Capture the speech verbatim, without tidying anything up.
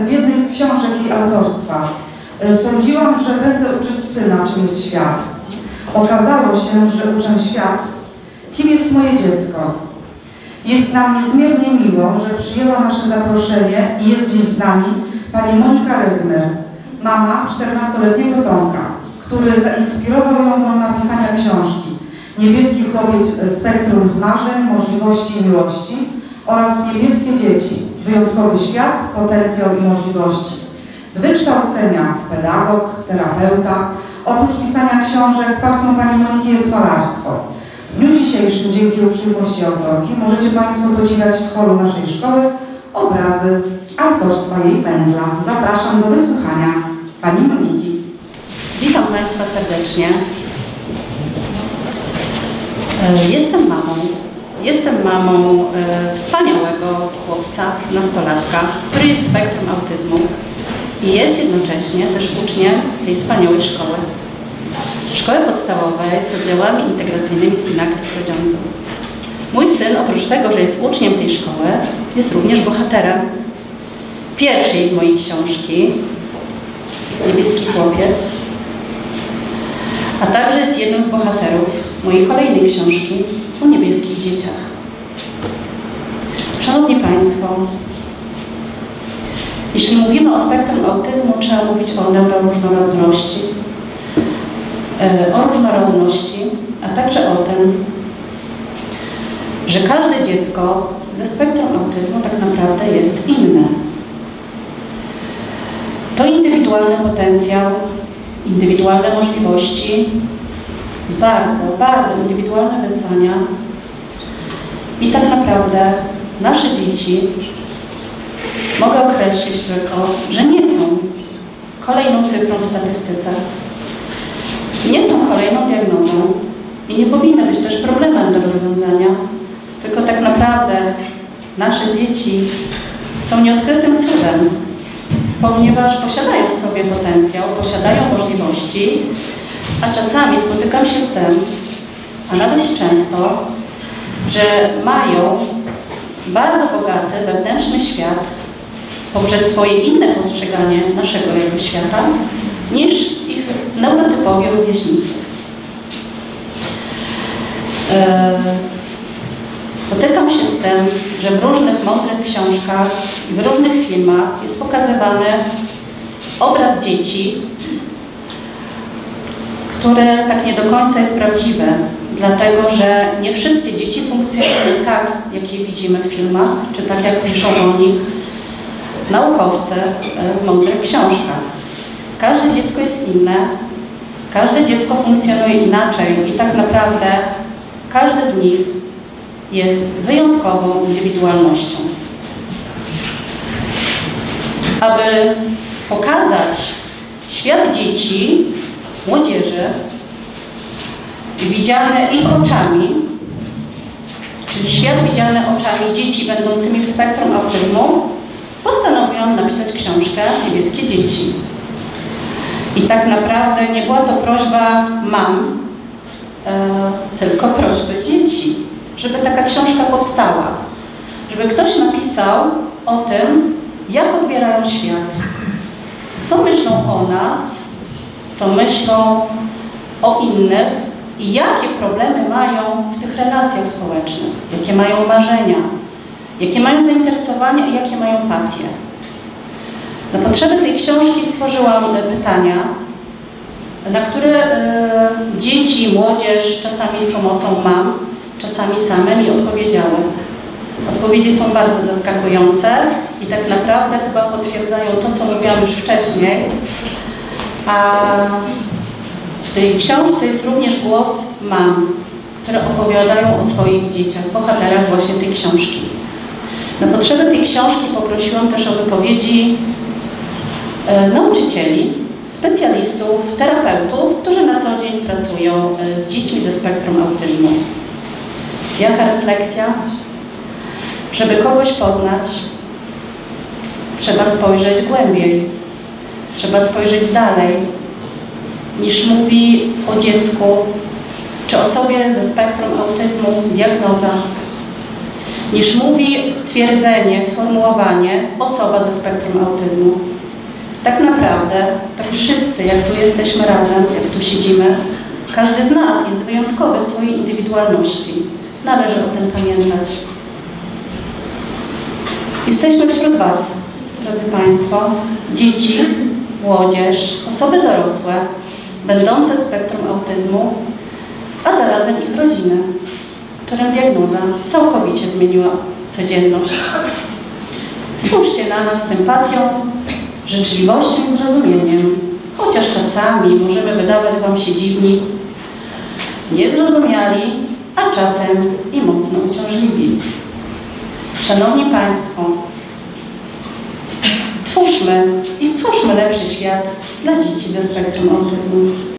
w jednej z książek jej autorstwa. Sądziłam, że będę uczyć syna, czym jest świat. Okazało się, że uczę świat, kim jest moje dziecko. Jest nam niezmiernie miło, że przyjęła nasze zaproszenie i jest dziś z nami pani Monika Rezmer, mama czternastoletniego Tomka, który zainspirował ją do napisania książki Niebieski chłopiec, spektrum marzeń, możliwości i miłości oraz Niebieskie dzieci, wyjątkowy świat, potencjał i możliwości. Z wykształcenia pedagog, terapeuta, oprócz pisania książek, pasją pani Moniki jest malarstwo. W dniu dzisiejszym, dzięki uprzejmości autorki, możecie państwo podziwiać w holu naszej szkoły obrazy autorstwa jej pędzla. Zapraszam do wysłuchania pani Moniki. Witam państwa serdecznie. Jestem mamą. Jestem mamą e, wspaniałego chłopca, nastolatka, który jest spektrum autyzmu i jest jednocześnie też uczniem tej wspaniałej szkoły. Szkoły podstawowej z oddziałami integracyjnymi Spinaker w Krodziądzu. Mój syn, oprócz tego, że jest uczniem tej szkoły, jest również bohaterem pierwszej z mojej książki, Niebieski chłopiec, a także jest jednym z bohaterów mojej kolejnej książki o niebieskich dzieciach. Szanowni Państwo, jeśli mówimy o spektrum autyzmu, trzeba mówić o neuroróżnorodności, o różnorodności, a także o tym, że każde dziecko ze spektrum autyzmu tak naprawdę jest inne. To indywidualny potencjał, indywidualne możliwości, bardzo, bardzo indywidualne wyzwania i tak naprawdę nasze dzieci, mogę określić tylko, że nie są kolejną cyfrą w statystyce, nie są kolejną diagnozą i nie powinny być też problemem do rozwiązania, tylko tak naprawdę nasze dzieci są nieodkrytym cudem, ponieważ posiadają w sobie potencjał, posiadają możliwości, a czasami spotykam się z tym, a nawet często, że mają bardzo bogaty wewnętrzny świat poprzez swoje inne postrzeganie naszego jego świata niż ich neurotypowi rówieśnicy. Spotykam się z tym, że w różnych mądrych książkach i w różnych filmach jest pokazywany obraz dzieci, który tak nie do końca jest prawdziwy, dlatego że nie wszystkie dzieci funkcjonują tak, jak je widzimy w filmach, czy tak, jak piszą o nich naukowcy w mądrych książkach. Każde dziecko jest inne, każde dziecko funkcjonuje inaczej i tak naprawdę każde z nich jest wyjątkową indywidualnością. Aby pokazać świat dzieci, młodzieży, widziany ich oczami, czyli świat widziany oczami dzieci będącymi w spektrum autyzmu, postanowiłam napisać książkę Niebieskie dzieci. I tak naprawdę nie była to prośba mam, e, tylko prośby dzieci, żeby taka książka powstała. Żeby ktoś napisał o tym, jak odbierają świat, co myślą o nas, co myślą o innych i jakie problemy mają w tych relacjach społecznych, jakie mają marzenia, jakie mają zainteresowania i jakie mają pasje. Na potrzeby tej książki stworzyłam pytania, na które e, dzieci, młodzież, czasami z pomocą mam, czasami same mi odpowiedziały. Odpowiedzi są bardzo zaskakujące i tak naprawdę chyba potwierdzają to, co mówiłam już wcześniej. A w tej książce jest również głos mam, które opowiadają o swoich dzieciach, bohaterach właśnie tej książki. Na potrzeby tej książki poprosiłam też o wypowiedzi e, nauczycieli, specjalistów, terapeutów, którzy na co dzień pracują z dziećmi ze spektrum autyzmu. Jaka refleksja? Żeby kogoś poznać, trzeba spojrzeć głębiej, trzeba spojrzeć dalej, niż mówi o dziecku czy osobie ze spektrum autyzmu diagnoza. niż mówi stwierdzenie, sformułowanie osoba ze spektrum autyzmu. Tak naprawdę, tak wszyscy, jak tu jesteśmy razem, jak tu siedzimy, każdy z nas jest wyjątkowy w swojej indywidualności. Należy o tym pamiętać. Jesteśmy wśród Was, drodzy Państwo, dzieci, młodzież, osoby dorosłe, będące w spektrum autyzmu, a zarazem ich rodziny, którym diagnoza całkowicie zmieniła codzienność. Spójrzcie na nas z sympatią, życzliwością i zrozumieniem, chociaż czasami możemy wydawać Wam się dziwni, niezrozumiali, a czasem i mocno uciążliwi. Szanowni Państwo, twórzmy i stwórzmy lepszy świat dla dzieci ze spektrum autyzmu.